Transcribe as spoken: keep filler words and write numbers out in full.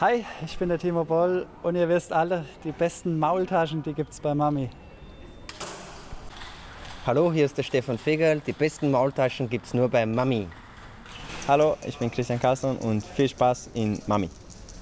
Hi, ich bin der Timo Boll und ihr wisst alle, die besten Maultaschen, die gibt's bei Mami. Hallo, hier ist der Stefan Fegerl. Die besten Maultaschen gibt's nur bei Mami. Hallo, ich bin Christian Carlson und viel Spaß in Mami.